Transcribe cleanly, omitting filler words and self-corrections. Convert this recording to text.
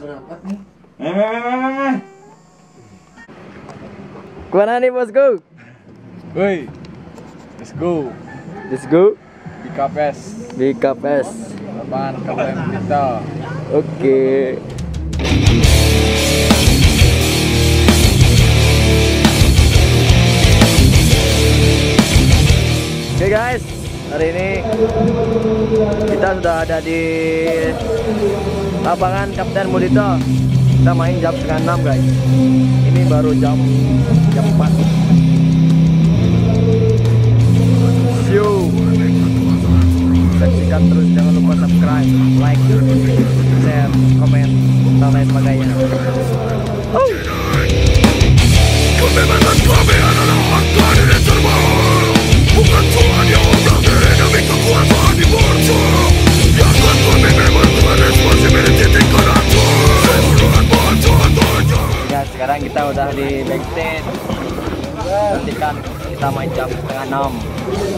Berapat nih. Kemana nih bosku? Woi, let's go. Let's go. BKPS. BKPS. Lapangan Kapten kita. Oke. Oke guys, hari ini kita sudah ada di lapangan Kapten Mulito. Kita main jam setengah 6 guys. Ini baru jam 4. Saksikan terus, jangan lupa subscribe, like, share, komen, dan lain sebagainya. Kebebasan kami adalah harta diri termahal. Bukan Tuhan yang memberi demi kekuasaan di borjo. Biarkan kami memang Tuhan responsibility tingkat atas. Seluruhan bantuan Tuhan. Ya, sekarang kita udah di backstage. Nantikan kita main jam setengah 6.